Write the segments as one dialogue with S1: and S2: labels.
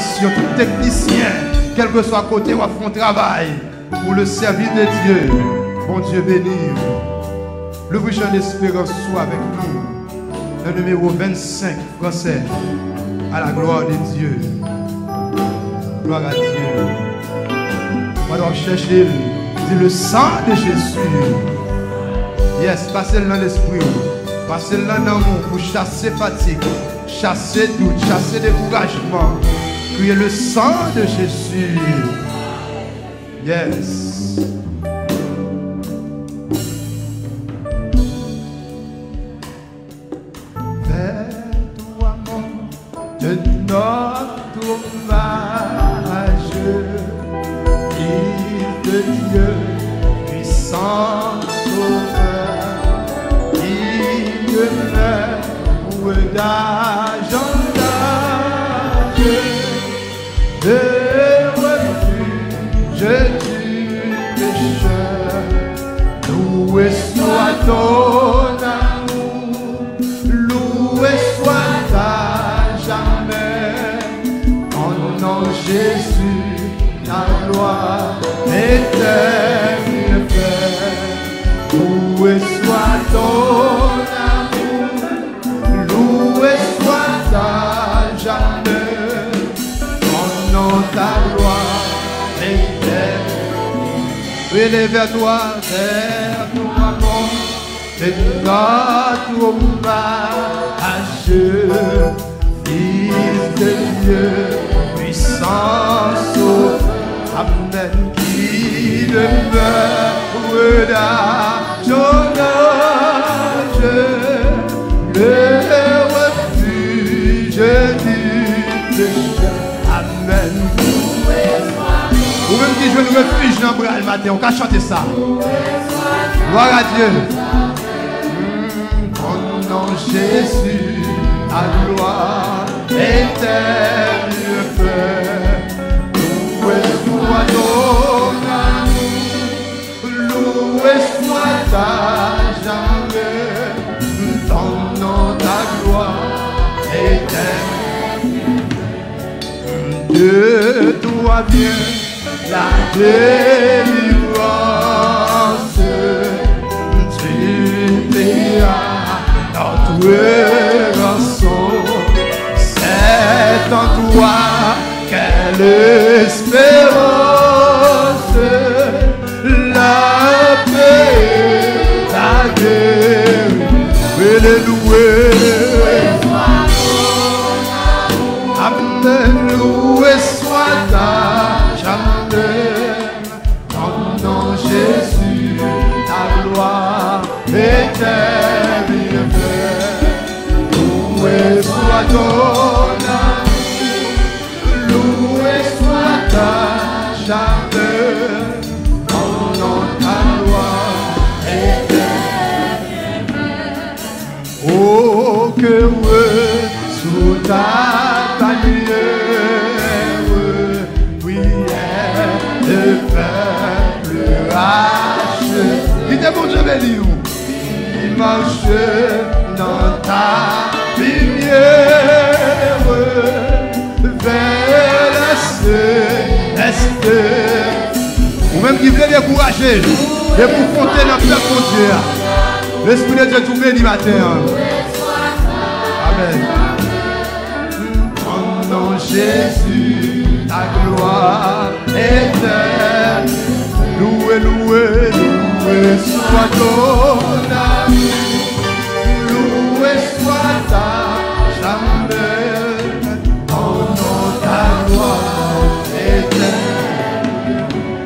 S1: administration, tout technicien, quel que soit côté, on fait un travail pour le service de Dieu. Bon Dieu béni. Le vision d'espérance soit avec nous. Le numéro 25 français. À la gloire de Dieu. Gloire à Dieu. On doit chercher le sang de Jésus. Yes, passez-le dans l'esprit. Passez-le dans l'amour pour chasser fatigue, chasser doute, chasser découragement. Criez le sang de Jésus. Yes. Fais-toi mon de notre hommage, Fils de Dieu, puissant sauveur, digne ou d'argent d'âge, de refuge du pécheur, loué soit ton amour, loué soit à jamais, en nom de Jésus, ta gloire éternelle, loué soit ton amour, loué soit à jamais, en nom de ta gloire éternelle. Élève vers toi, mon et notre hommage, Fils de Dieu, puissant sauveur, Amen, qui demeure d'argent, le refuge du pécheur. Amen. Ou même qui joue le refuge dans le bras le matin, on peut chanter ça. Gloire à Dieu. En nom de Jésus, à gloire éternelle, loué soit ton amour, loué soit à jamais, ton nom, ta gloire éternelle. De toi vient la délivrance, tu paieras notre rançon. C'est en toi quelle espérance, la paix, la guerre, et les louer. Amen, loué soit ta jamais, en nom de Jésus, ta gloire éternelle, loué soit ton amour, loué soit ta jamais, en nom de ta gloire éternelle. Oh, que sous ta bannière, prière de peuple racheté. Il est bon Dieu béni, il marche dans ta lumière vers la céleste. Ou même qui veut décourager et pour compter dans le peuple de Dieu. L'Esprit de Dieu tout béni matin. Amen. En nom de Jésus, ta gloire éternelle, loué, loué, loué soit ton amour, loué soit ta jamais, en nom de ta gloire éternelle.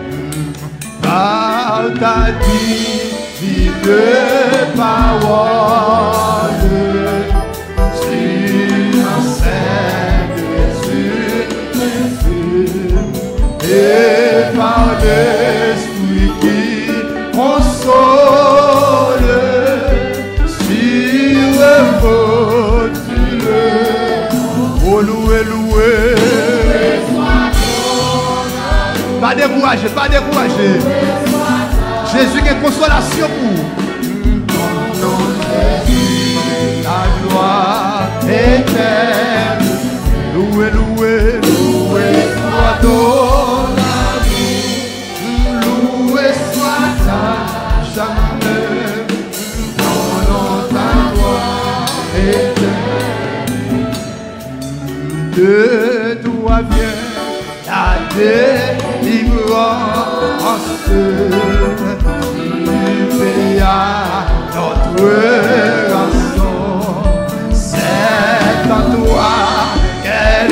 S1: Par ta divine parole, tu enseignes et par l'Esprit qui console, sur vos dieux, oh loué, loué. Pas décourager, pas décourager. Jésus qui est consolation pour. La gloire éternelle, loué, loué, loué toi vient la délivrance. Tu payas notre rançon. C'est en toi quelle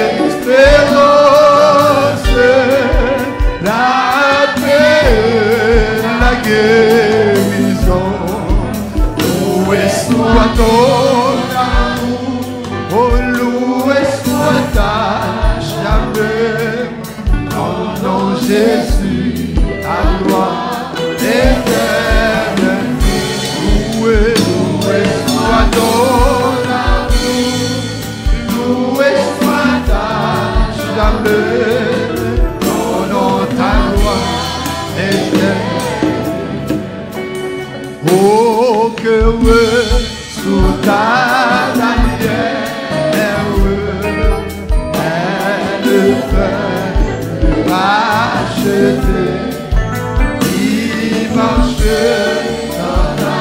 S1: espérance, la paix, la guérison. Loué soit ton amour, oh loué soit ta jamais. Ton nom Jésus, ta gloire éternelle. Loué, loué soit ton amour, loué soit ta jamais. Ton nom, ta gloire éternelle. Oh, que heureux sous ta tanière, elle peut racheter, dimanche dans la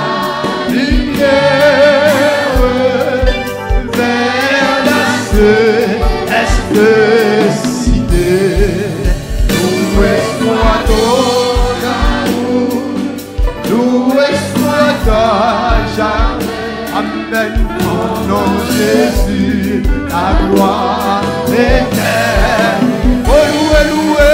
S1: lumière, vers la céleste cité. Loué soit ton amour, loué soit ta jamais. Amen. Mon nom Jésus, la gloire éternelle. Oh loué, loué,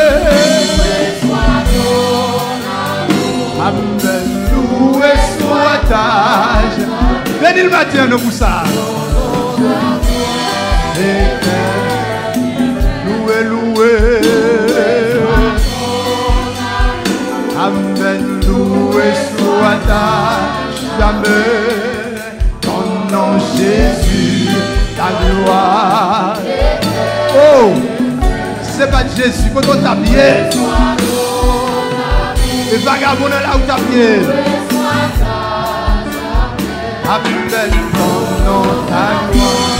S1: amen. Loué soit ta jamais. Bénis le matin, nous pour ça. Loué, loué, amen. Loué soit ta jamais. Ton nom Jésus, ta gloire. Oh, c'est pas de Jésus, quand on t'a bien. Et vagabond là où t'as bien. Amen, ton nom, ta gloire.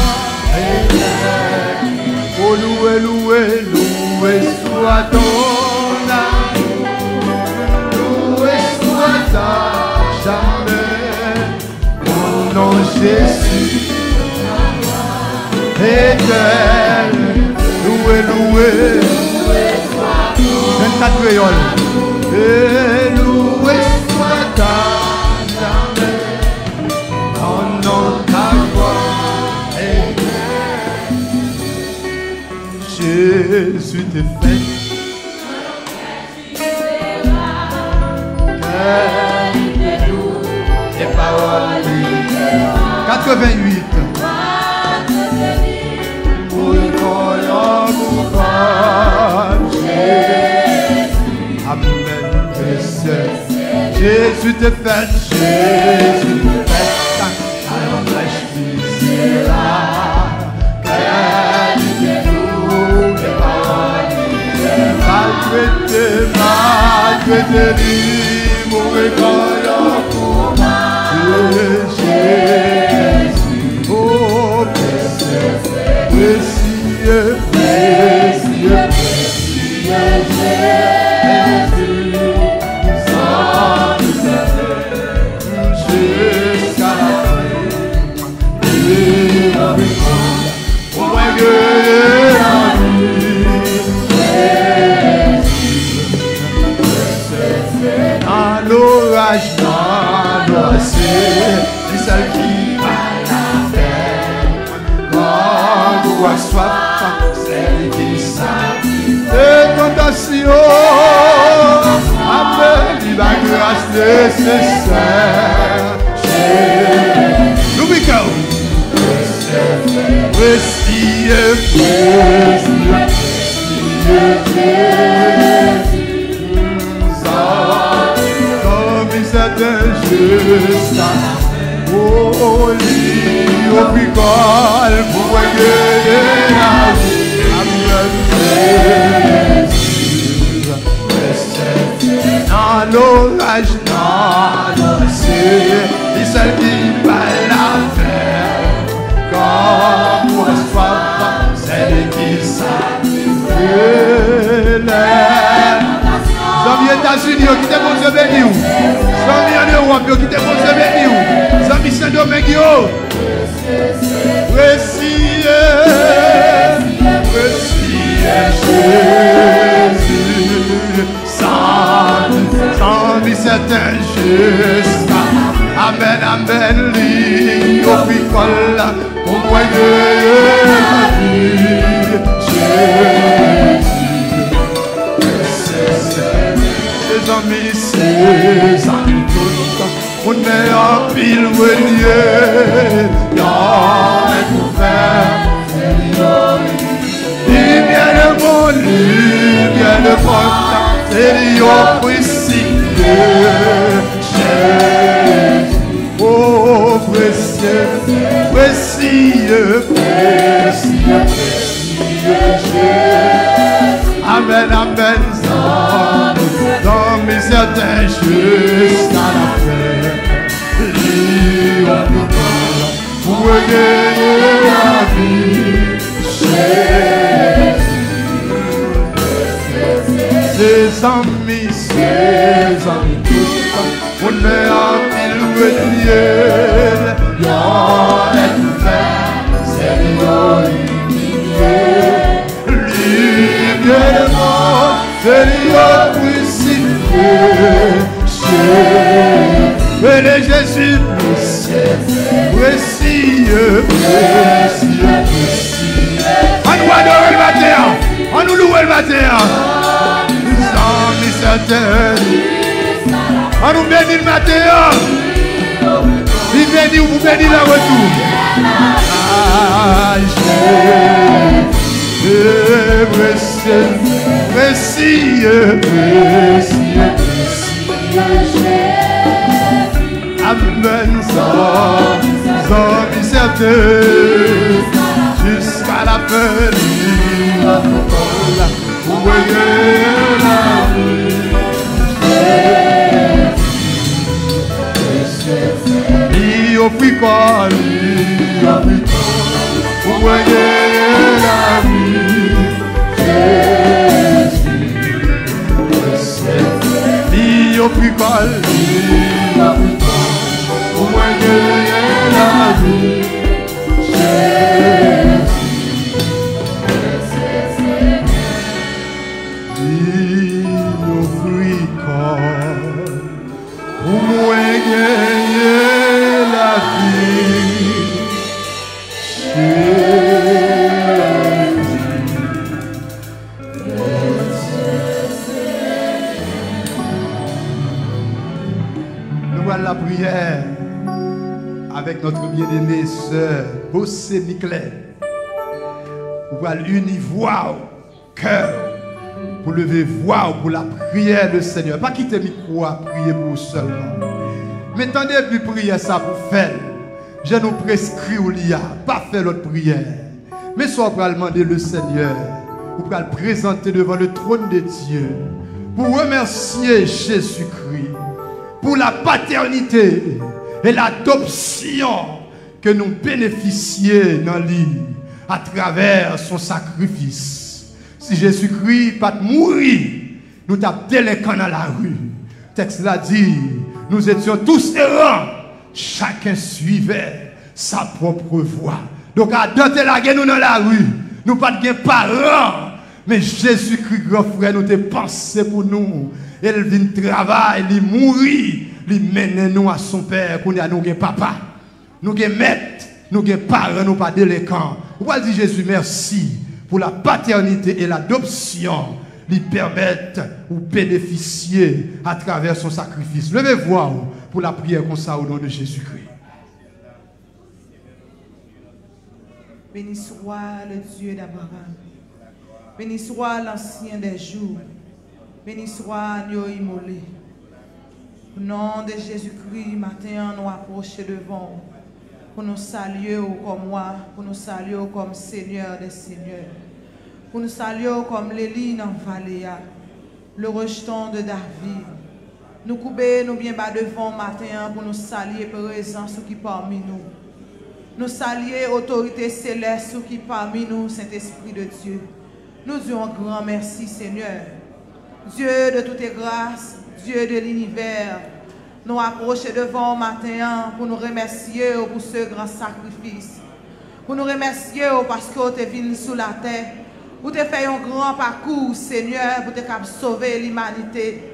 S1: Oh, loué, loué, loué soit ton amour. Loué soit ta jamais. Mon nom Jésus, éternel. Loué, loué, 24 créoles. Et loué soit ta jamais. Ton nom, ta gloire éternelle. Jésus te fait. Tes paroles. 88. Amen. Jésus te fait, Jésus te fait, alors lâche misérable, qualité-nous, les paroles, malgré mon récolte pour moi, Jésus, oh, précieux, précieux, précieux, Jésus, sans jusqu'à la fin, et avec moi, pour moi que la vie, Jésus, dans l'orage, dans l'océan, c'est celle qui va la faire, quand vous voyez soif, celle qui s'appuie, et tentation, appelle la grâce nécessaire. Louis-Michel. Précieux, précieux, comme il s'attend jusqu'à oh, lit au picole pour gagner la vie. Amen. Dans l'orage, dans l'océan, c'est celle qui va la faire. Comme pour soif, celle qui s'appelle. Zami États-Unis, qui te bon Dieu béni. Zami en Europe, qui te bon Dieu béni. Zami Saint-Domingue, précieux, précieux, jusqu'à Amen, amen, lui, au picole, au moyen de la vie, Jésus, ses amis, tout, on est en pile, y'en est pour faire, lumière de mon lumière de mon temps, c'est l'yon précieux, oh, précieux, précieux, précieux, précieux. Amen, amen, dans mes certains jusqu'à la fin. Pour gagner la vie, ses amis, tout, on est en pile lieu, y'en est ouvert, c'est lumière de monde, c'est précieux, Jésus, précieux, précieux, on nous adore le matin, on nous loue le matin, nous sommes certains. On nous bénit le matin. Il bénit ou vous bénit le retour. Ah, Jésus, précieux, précieux, précieux, précieux. Amen, sommes certains jusqu'à la fin du monde. Vous voyez la vie. Au picole, vous voyez la vie, Jésus, au picole, vous voyez la vie, Jésus, au picole, vous voyez la vie, nous voilà la prière avec notre bien-aimée sœur Bossé Miclet. Nous voilà unir voix, cœur, pour lever voix pour la prière du Seigneur. Pas quitter le micro à prier pour vous seulement. Mais tendez puis prier ça pour faire. Je nous prescris ou l'IA, pas faire l'autre prière. Mais soit pour demander le Seigneur, pour le présenter devant le trône de Dieu, pour remercier Jésus-Christ, pour la paternité et l'adoption que nous bénéficions dans lui à travers son sacrifice. Si Jésus-Christ pas mourir, nous t'avons délinquant dans la rue. Le texte l'a dit, nous étions tous errants, chacun suivait sa propre voie. Donc à danter la guerre nous dans la rue, nous pas de parents, mais Jésus-Christ grand frère nous te pensé pour nous. Il vient travailler, il mourit, il mène nous à son père, qu'on a nous papa, nous maître, nous parents, nous pas délinquants. On va dire Jésus merci pour la paternité et l'adoption. Lui permettent ou bénéficier à travers son sacrifice. Levez-vous pour la prière comme ça au nom de Jésus-Christ.
S2: Béni soit le Dieu d'Abraham. Béni soit l'ancien des jours. Béni soit Dieu immolé. Au nom de Jésus-Christ, matin, nous approchons devant pour nous saluer comme moi, pour nous saluer comme Seigneur des Seigneurs. Pour nous saluer comme l'Élie dans la vallée, le rejeton de David. Nous couper, nous bien bas devant matin pour nous saluer présence qui parmi nous. Nous saluer autorité céleste qui parmi nous, Saint-Esprit de Dieu. Nous disons un grand merci Seigneur. Dieu de toutes grâces, Dieu de l'univers. Nous approcher devant matin pour nous remercier pour ce grand sacrifice. Pour nous remercier parce que tu es venu sur la terre. Pour te faire un grand parcours, Seigneur, pour te sauver l'humanité.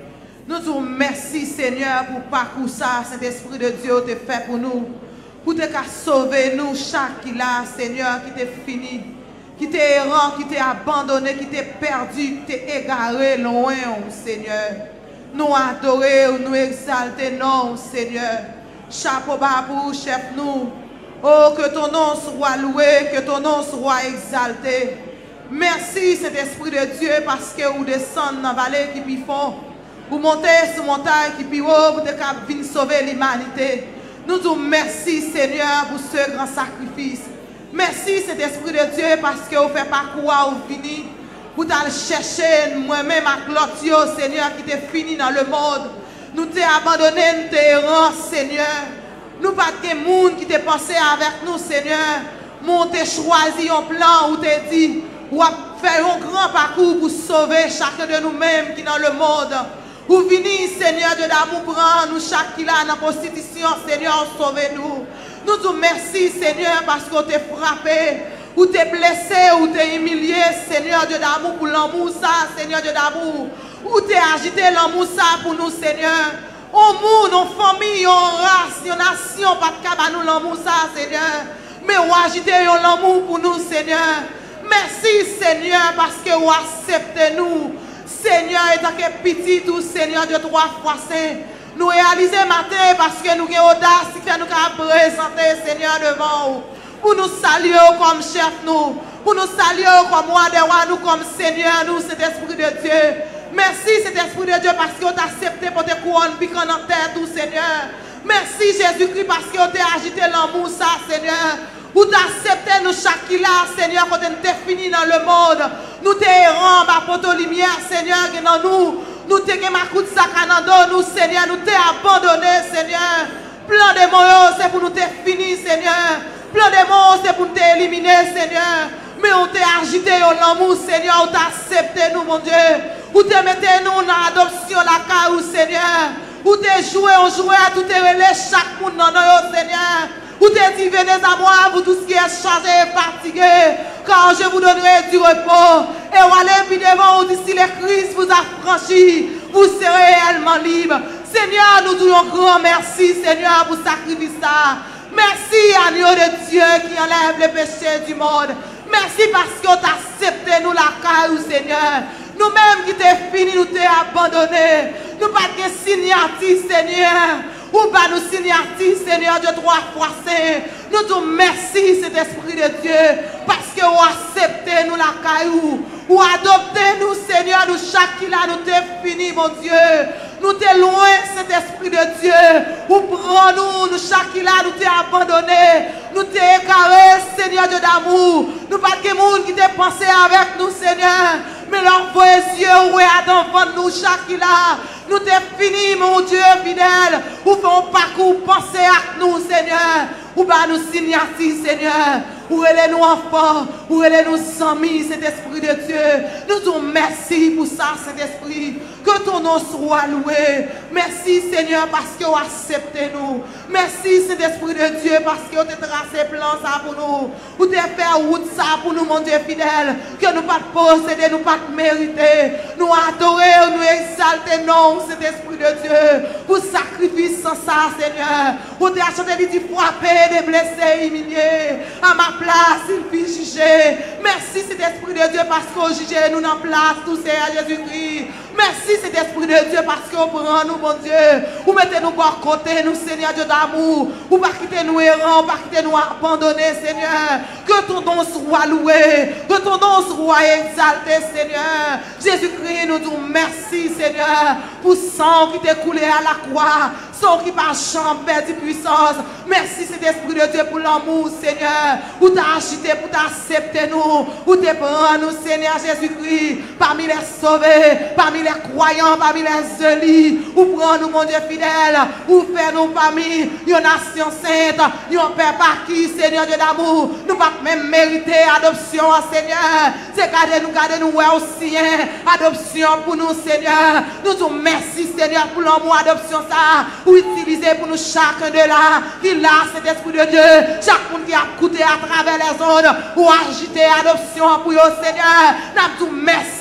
S2: Nous disons merci, Seigneur, pour parcours ça, Saint-Esprit de Dieu, tu fait pour nous. Pour te sauver nous, chaque qui là, Seigneur, qui t'est fini, qui t'est errant, qui t'est abandonné, qui t'est perdu, qui t'est égaré loin, Seigneur. Nous adorer, nous exalter, non, Seigneur. Chapeau bas pour chef nous. Oh, que ton nom soit loué, que ton nom soit exalté. Merci, Saint-Esprit de Dieu, parce que vous descendez dans la vallée qui puis fond. Vous montez sur la montagne qui puis haut pour venir sauver l'humanité. Nous disons merci, Seigneur, pour ce grand sacrifice. Merci, Saint-Esprit de Dieu, parce que vous faites parcours, vous fini. Vous allez chercher moi-même à Claudio, Seigneur, qui t'est fini dans le monde. Nous t'ai abandonné, nous t'ai errant, Seigneur. Nous pas de monde qui t'a pensé avec nous, Seigneur. Nous t'ai choisi un plan où t'ai dit, ou à faire un grand parcours pour sauver chacun de nous-mêmes qui est dans le monde. Vous venez, Seigneur Dieu d'amour, prendre nous chaque qui là dans la prostitution, Seigneur, sauvez-nous. Nous disons merci, Seigneur, parce qu'on t'a frappé, ou t'es blessé, ou t'es humilié, Seigneur Dieu d'amour, pour l'amour, ça, Seigneur Dieu d'amour. Ou t'es agité l'amour, ça, pour nous, Seigneur. Au monde, en famille, en race, en nation, pas de cabane, nous l'amour, ça, Seigneur. Mais ou agité l'amour pour nous, Seigneur. Merci, Seigneur, parce que vous acceptez nous. Seigneur, et tant que petit, tout Seigneur de 3 fois saint, nous réaliser matin parce que nous avons audace qui fait nous présenter Seigneur devant vous. Pour nous saluer comme chef nous, pour nous saluer comme roi des rois, nous comme Seigneur, nous, cet esprit de Dieu. Merci cet esprit de Dieu parce que vous avez accepté pour te couronner piquant en terre, tout Seigneur. Merci Jésus-Christ parce que vous avez agité l'amour, ça Seigneur. Vous acceptez nous chaque là, Seigneur, quand nous t'es fini dans le monde. Nous t'es errant, ma poto lumière, Seigneur, qui est dans nous. Nous t'es ma coup de sac à nous, Seigneur. Nous t'es abandonné, Seigneur. Plan de mots, c'est pour nous t'es fini, Seigneur. Plan de mots, c'est pour nous t'es éliminé, Seigneur. Mais on t'est agité en l'amour, Seigneur. On t'a accepté, nous, mon Dieu. Vous t'es mettez nous dans l'adoption, la caille, Seigneur. Vous t'es joué, on jouait à tout relais, chaque monde dans nous, Seigneur. Vous te dit, venez à moi, vous tous qui êtes chargés et fatigués, car je vous donnerai du repos. Et vous allez puis devant vous, si le Christ vous a franchi, vous serez réellement libre. Seigneur, nous disons grand merci, Seigneur, pour sacrifice ça. Merci, agneau de Dieu, qui enlève les péchés du monde. Merci parce que vous accepté nous la caille, Seigneur. Nous-mêmes qui t'es fini, nous t'es abandonné. Nous pas de signature, Seigneur. Ou pas nous signature, Seigneur Dieu, 3 fois saint. Nous disons merci, cet esprit de Dieu, parce que vous acceptez nous la caillou. Ou adoptez nous, Seigneur, nous chaque qui là, nous t'es fini, mon Dieu. Nous t'es loin, cet esprit de Dieu. Ou prends nous chaque qui là, nous t'es abandonné. Nous t'es égaré, Seigneur Dieu d'amour. Nous pas de monde qui t'est pensé avec nous, Seigneur. Mais leur vos yeux, où est devant nous, chaque qui là. Nous t'es fini, mon Dieu fidèle. Ou faisons parcours, pensez à nous, Seigneur. Ou pas nous signature, Seigneur. Où est nous enfants, où est nous amis, cet esprit de Dieu. Nous disons merci pour ça, cet esprit. Que ton nom soit loué. Merci, Seigneur, parce que vous acceptez nous. Merci, cet esprit de Dieu, parce que vous avez tracé plan ça pour nous. Vous avez fait route ça pour nous, mon Dieu fidèle. Que nous pas posséder, nous pas mériter. Nous adorer, nous exalter, non, cet esprit de Dieu. Pour sacrifice sans ça, Seigneur. Vous avez acheté des frappés, des blessés, humiliés. À ma place, il fit juger. Merci, cet esprit de Dieu, parce que vous jugez nous dans place, tout c'est à Jésus-Christ. Merci, cet esprit de Dieu, parce que vous prenez nous, mon Dieu. Vous mettez nous par côté, nous, Seigneur Dieu d'amour. Vous ne pas quitter nous errants, pas quitter nous abandonner, Seigneur. Que ton nom soit loué, que ton nom soit exalté, Seigneur. Jésus-Christ, nous disons merci, Seigneur, pour sang qui t'est coulé à la croix. Sang qui par champ perdu puissance. Merci, cet esprit de Dieu, pour l'amour, Seigneur. Où t'as agité, pour t'accepter nous. Où t'es prend nous, Seigneur Jésus-Christ, parmi les sauvés, parmi les croyants, parmi les élis. Où prend nous, mon Dieu fidèle. Où fait nous parmi une nation sainte, un père par qui, Seigneur Dieu d'amour. Nous pas même mériter adoption, Seigneur. C'est garder nous, ouais, aussi, hein. Adoption pour nous, Seigneur. Nous disons merci, Seigneur, pour l'amour, adoption, ça. Ou utiliser pour nous chacun de là, qui l'a cet esprit de Dieu, chaque monde qui a coûté à travers les ondes, ou agiter adoption pour eux, Seigneur. Nous disons merci, Seigneur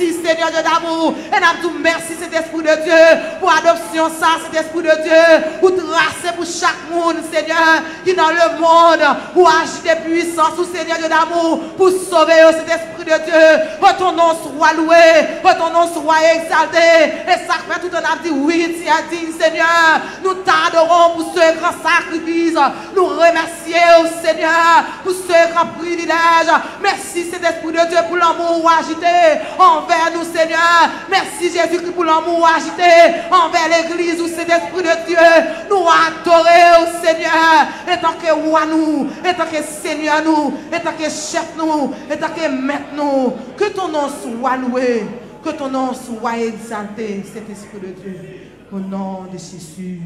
S2: Seigneur Dieu d'amour. Et nous disons merci, cet esprit de Dieu, pour adoption, ça, cet esprit de Dieu, pour tracer pour chaque monde, Seigneur, qui dans le monde, pour agiter puissance, Seigneur Dieu d'amour, pour sauver cet esprit de Dieu. Que ton nom soit loué, que ton nom soit exalté. Et ça fait tout le monde dit oui, tu as dit, Seigneur. Nous t'adorons pour ce grand sacrifice. Nous remercions, Seigneur, pour ce grand privilège. Merci, cet esprit de Dieu, pour l'amour agité envers nous, Seigneur. Merci, Jésus-Christ, pour l'amour agité envers l'église, où cet esprit de Dieu nous adorer, Seigneur, et tant que roi nous, et tant que Seigneur nous, et tant que chef nous, et tant que maître nous. Que ton nom soit loué, que ton nom soit exalté, cet esprit de Dieu, au nom de Jésus.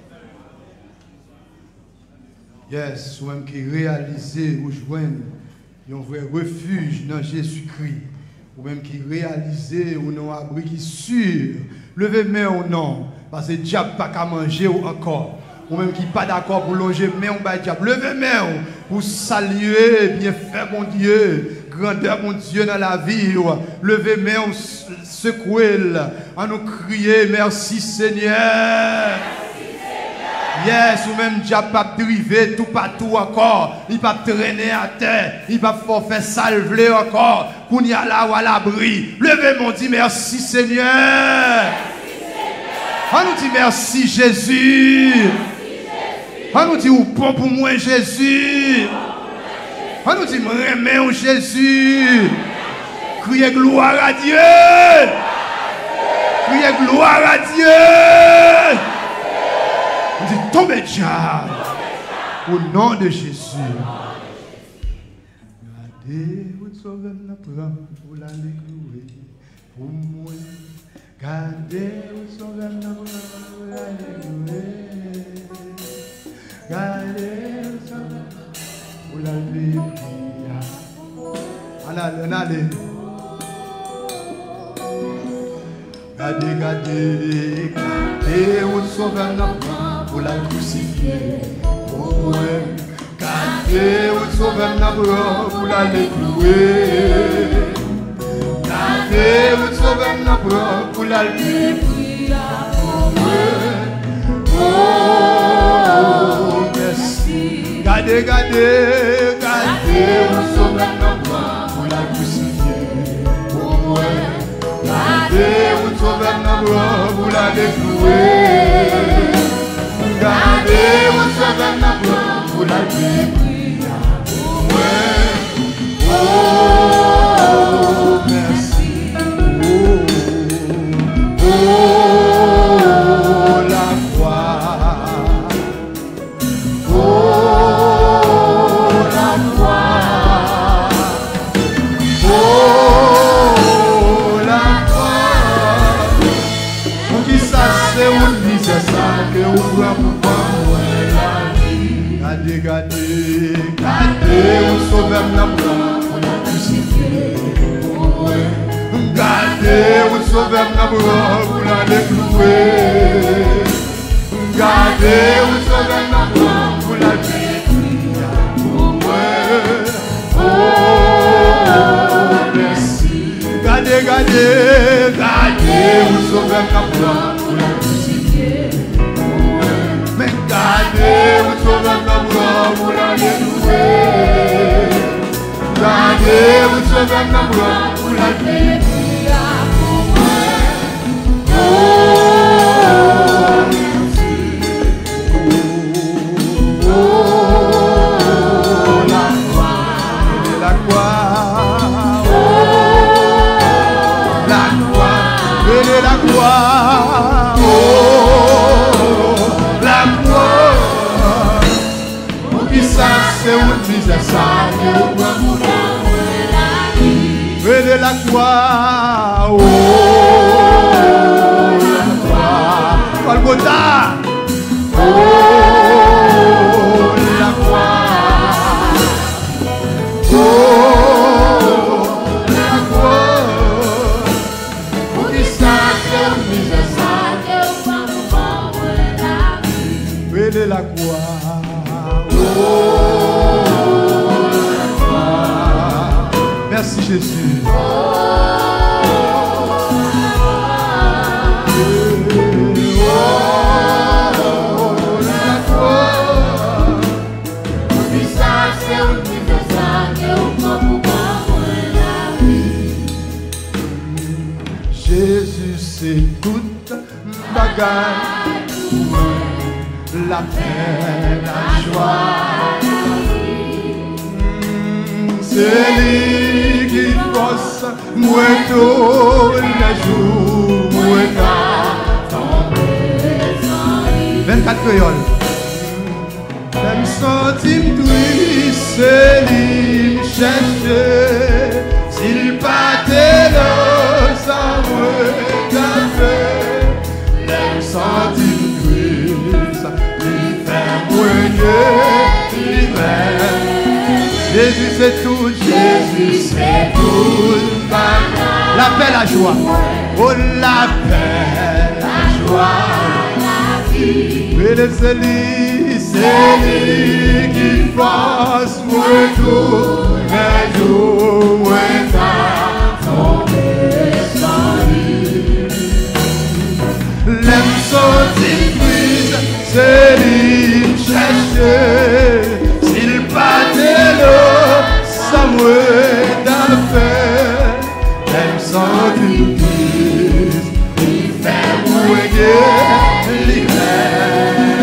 S1: Yes, ou même qui réalisé ou joindre un vrai refuge dans Jésus-Christ, ou même qui réalisé ou non abri qui sûr, levez main ou non, parce que le diable n'a pas qu'à manger ou encore, ou même qui n'est pas d'accord pour longer main ou pas diable, levez main pour saluer, bien faire mon Dieu, grandeur mon Dieu dans la vie, levez main, secouez, à nous crier merci Seigneur. Yes, ou même diable pas driver tout partout encore. Il pas traîner à terre. Il pas faire salver encore. Qu'on y a là ou à l'abri. Levez mon dit merci Seigneur. On nous dit merci Jésus. On nous dit ou bon pour moi Jésus. On nous dit remets Jésus. Criez gloire à Dieu. Criez gloire à Dieu. On dit tombez diable au nom de Jésus. Gardez votre sauveur pour l'aller louer pour moi. Gardez votre sauveur pour l'aller louer. Gardez votre sauveur pour l'aller prier. Allez. Gardez, votre sauveur pour la crucifier. Oh, gardez votre sauveur pour la clouer. Gardez votre sauveur pour la prier. Oh, merci. Gardez votre sauveur pour la crucifier. Oh, gardez votre sauveur pour la déclouer. Gardez votre sauveur pour la déclouer. Oh, merci. Oh, la foi. Oh, la foi. Oh, la foi. Pour qui ça c'est une vie, c'est ça que vous voulez pour la vie. Gardez, vous sauvez pour la crucifier. Gardez, vous sauvez pour la déclouer. Gardez, vous sauvez pour la déclouer. Oh, merci. Gardez, vous sauvez pour la crucifier. Mais gardez, vous sauvez pour la déclouer. Gardez, vous sauvez pour la déclouer. Venez la croix, oh, la croix, Golgotha, oh, la croix, oh, la croix, pour qui ça fait misère, ça venez la croix, oh, la croix, merci Jésus. Jésus c'est toute bagaille, la paix, la joie. C'est lui qui force, moi tous les jours, moi dans 24 créoles. Même centime triste, c'est lui chercher. S'il partait là, ça me fait. Même centime triste, il fait moyen, il fait. Jésus c'est tout, Jésus c'est tout. La paix, la joie. Oh la paix, la joie. Mais c'est lui qui passe moi tous les jours, moi dans sans lui. L'aime sortir prise, c'est lui chercher. S'il partait là, ça me dans fait. L'aime sortir prise, il fait mourir l'hiver.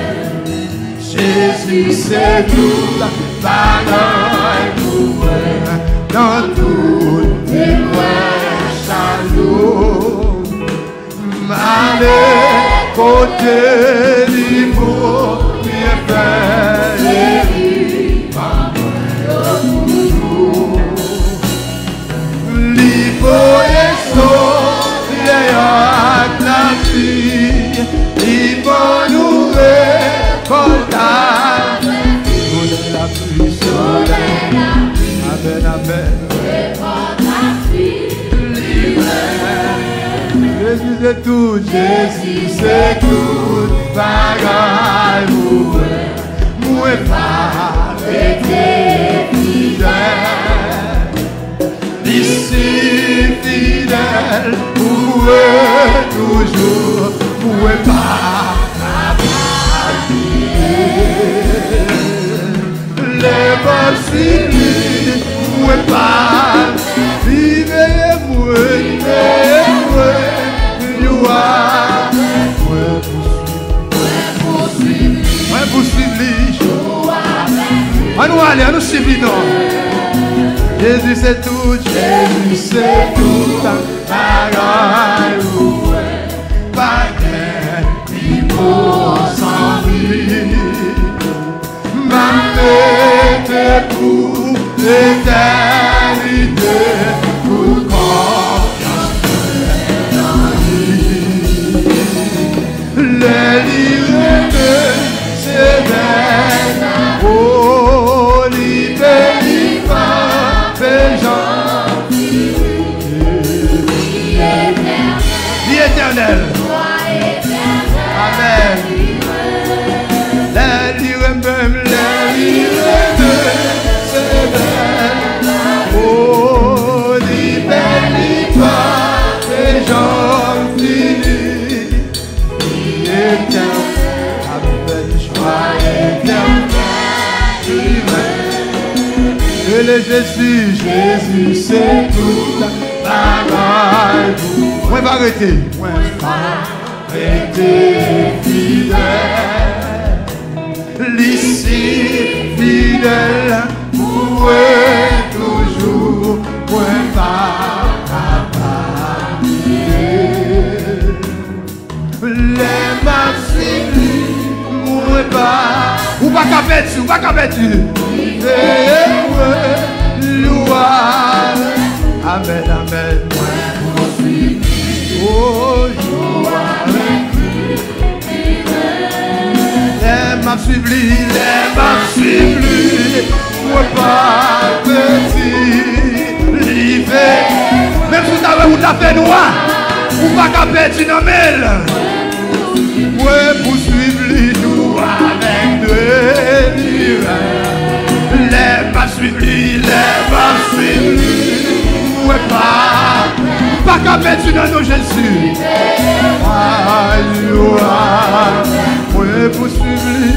S1: Jésus c'est toute la bagaille pour moi, dans toutes les lois chalots. M'aller côté l'immour, bien faire toujours. L'immour est sauf, l'ayant la fille, l'immour nous récolta. La pluie soleil, amen, amen. Jésus c'est tout, Jésus c'est tout. Bagaille moi pas été fidèle. Ici fidèle, moi toujours, moi pas. Les bonnes filles, moi pas, vivez moi, nous suivons, non. Jésus c'est tout, Jésus c'est tout, bagaille, pas qu'il faut s'en lui. M'amener pour l'éternité, pour confiance dans lui. Les livres, c'est belle, oh, libéré par les gens. Vie éternelle. Amen. Les livres, même les livres, c'est belle, oh, libéré par les gens finis. Éternel, avec joie éternelle. Et le Jésus, Jésus c'est toute la bagaille. Moi va arrêter, moi va arrêter fidèle. L'ici fidèle, pour toujours, moi va les massifs, moi pas. Ou pas qu'à perdre, ou pas qu'à perdre. Amen, amen. Oh, les m'a suivi, moi pas petit, l'hiver. Même si vous avez la fait noire, ou pas qu'à perdre une amène. Ouais, poursuivre les nous avec de l'hiver. Les pas suivis, ouais pas qu'à mettre dans nos Jésus. Ouais, poursuivre les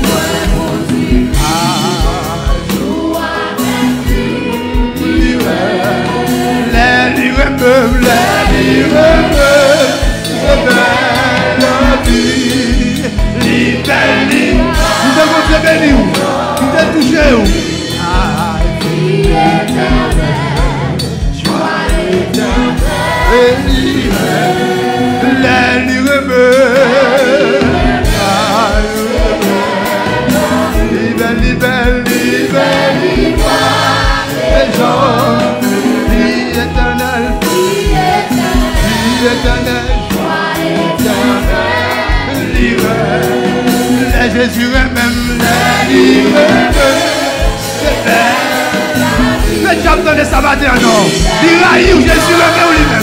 S1: livres, Jésus même la mais j'ai entendu ça matin, non? Il a eu Jésus même lui-même.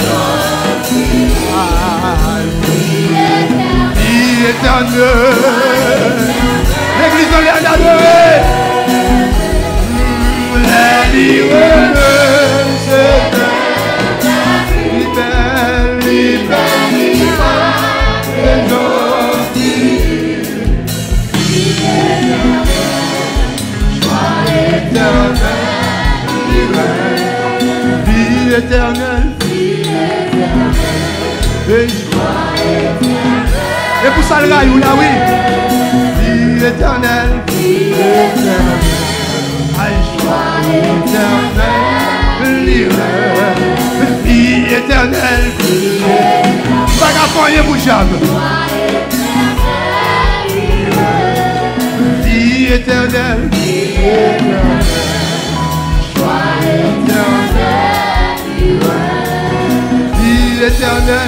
S1: Il est éternel. L'église on l'a adoré. La éternel, et pour ça le rayon là, oui. Vie éternelle, vie éternelle, pas qu'à poigner pour jamais. Vie éternelle, vie éternelle,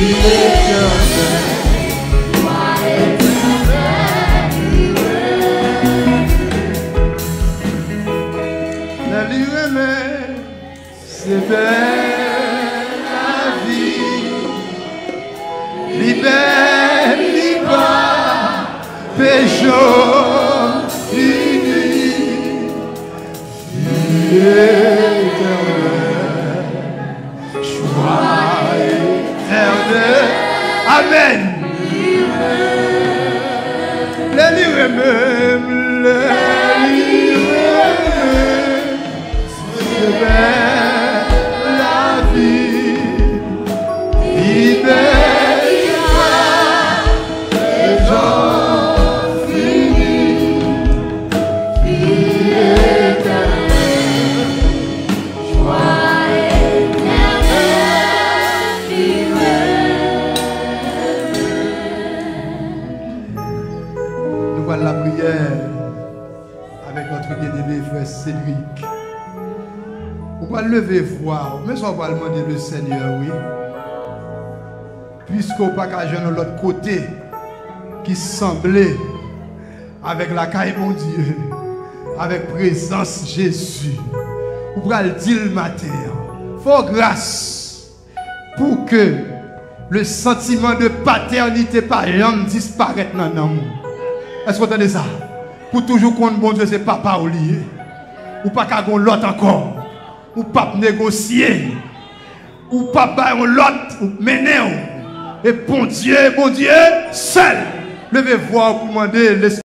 S1: la lumière, c'est belle la vie, libère, libère, pécho, fini, vie éternelle, joie éternelle, amen. Les livres même, les livres même, c'est belle la vie, libère, les gens finis, vie éternelle, joie éternelle. Nous voilà la prière avec notre bien-aimé frère Cédric. On va lever voir, mais on va demander le Seigneur, oui. Puisqu'on pas qu'à de l'autre côté qui semblait avec la caille mon Dieu, avec présence Jésus. On va le dire le matin. Faut grâce pour que le sentiment de paternité par l'homme disparaisse dans l'amour. Est-ce que vous entendez ça? Pour toujours qu'on bon Dieu c'est papa ou lié. Ou pas qu'à l'autre encore. Ou pas négocier. Ou pas bailler l'autre ou mener. Et bon Dieu, seul. Levez-vous pour demander l'esprit.